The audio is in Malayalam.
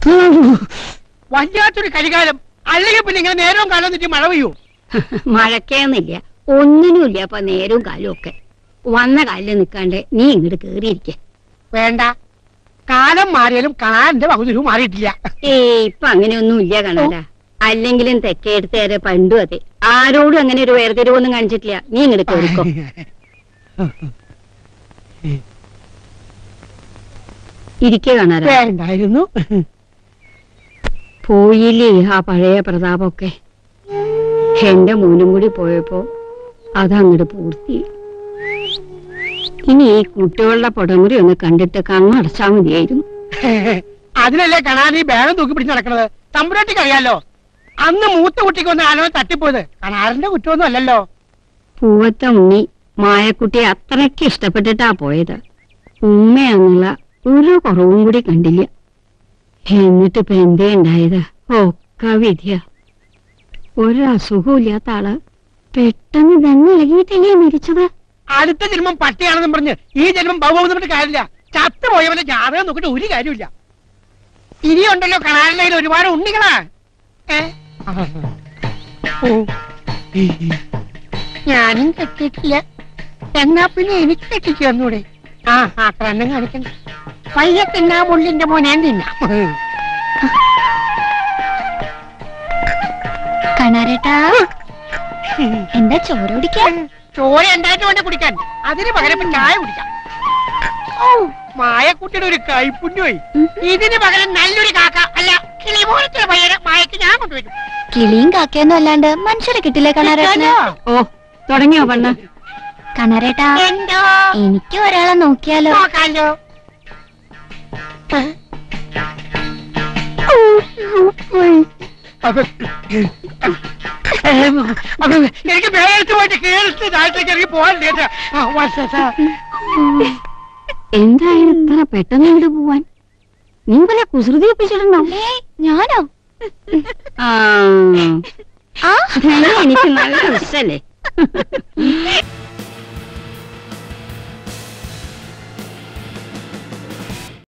വല്ലാത്തൊരു കരികാലം. അല്ലെങ്കിൽ പിന്നെ ഇങ്ങനെ നേരവും കാലം എന്നിട്ട് മഴ പെയ്യൂ? മഴക്കേന്നില്ല, ഒന്നിനുമില്ല. അപ്പൊ നേരവും കാലവും ഒക്കെ വന്ന കാലിൽ നിൽക്കാണ്ട് നീ ഇങ്ങോട്ട് കേറിയിരിക്ക. വേണ്ട, കാലം മാറിയാലും കാണാന്റെ പകുതിരും മാറിയിട്ടില്ല. ഇപ്പൊ അങ്ങനെയൊന്നും ഇല്ല കാണാല. അല്ലെങ്കിലും തെക്കേടുത്ത് തരെ പണ്ടും അതെ, ആരോടും അങ്ങനെ ഒരു വേർതിരിവൊന്നും കാണിച്ചിട്ടില്ല. നീ ഇങ്ങോട്ട് കേറിക്കോ. ഇരിക്കെ കാണാല. വേണ്ടായിരുന്നു. പോയില്ലേ ആ പഴയ പ്രതാപമൊക്കെ. എന്റെ മോനും കൂടി പോയപ്പോ അതങ്ങോട്ട് പൂർത്തി. ഇനി ഈ കുട്ടികളുടെ പൊടമുറി ഒന്ന് കണ്ടിട്ട് കണ്ണടച്ചാ മതിയായിരുന്നു. അതിനല്ലേ കാണാൻ ഈ ബാഗം തൂക്കി പിടിച്ച് നടക്കണത്. തമ്പുരാട്ടിക്ക് അറിയാലോ, അന്ന് മൂത്ത കുട്ടിക്ക് ഒന്ന് ആലോ തട്ടിപ്പോയത് കണാറിന്റെ കുറ്റമൊന്നും അല്ലല്ലോ. പൂവത്തെ ഉണ്ണി മായക്കുട്ടിയെ അത്രയ്ക്ക് ഇഷ്ടപ്പെട്ടിട്ടാ പോയത്. ഉമ്മയാന്നുള്ള ഒരു കുറവും കൂടി കണ്ടില്ല. എന്നിട്ടിപ്പോ എന്തേ ഉണ്ടായത്? ഒക്കെ വിധിയ. ഒരസുഖവും ഇല്ലാത്ത ആള് പെട്ടെന്ന് തന്നെ ഇളകിയിട്ടല്ലേ മരിച്ചത്. അടുത്ത ജന്മം പട്ടിയാണെന്നും പറഞ്ഞ് ഈ ജന്മം ബഹുബോധപ്പെട്ട് കാര്യമില്ല. ചത്തുപോയവന്റെ ജാതകം നോക്കിട്ട് ഒരു കാര്യമില്ല. ഇനിയുണ്ടല്ലോ കണാറിന്റെ ഒരുപാട് ഉണ്ണികളാ. ഞാനും കെട്ടിയിട്ടില്ല. എന്നാ പിന്നെ എനിക്ക് കെട്ടിച്ചു തന്നൂടെ? ആ കണ്ണം കാണിക്കണ്ട. പയ്യ തിന്നാ മുള്ളിന്റെ മോനെ തിന്നാ. കണാരേട്ടാ, എന്താ ചോര കുടിക്കാൻ? ചോര എന്തായിട്ട് വേണ്ട കുടിക്കാൻ, അതിന് പകരം ചായ കുടിക്കാം. ഓ, മായക്കുട്ടിയുടെ ഒരു കൈപ്പുണ്യമായി. ഇതിന് പകരം നല്ലൊരു കാക്ക അല്ല കിളി പോലത്തെ പയ്യനെ മായക്ക് ഞാൻ കൊണ്ടുവരും. കിളിയും കാക്കയൊന്നും അല്ലാണ്ട് മനുഷ്യരെ കിട്ടില്ലേ കണാരേട്ടന്? ഓ, തുടങ്ങിയോ പെണ്ണ്? കണാരേട്ടാ, എന്തോ എനിക്ക് ഒരാളെ നോക്കിയാലോ? നോക്കാലോ. എനിക്ക് വേറെ പോയിട്ട് കേരളത്തിൽ നാട്ടിലേക്ക് ഇറങ്ങി പോകാൻ എന്തായാലും ഇത്ര പെട്ടെന്ന് ഇവിടെ പോവാൻ നീ വല്ല കുസൃതി ഒപ്പിച്ചിട്ടുണ്ടോ? ഞാനോ? എനിക്ക് നല്ല ഇഷ്ടല്ലേ.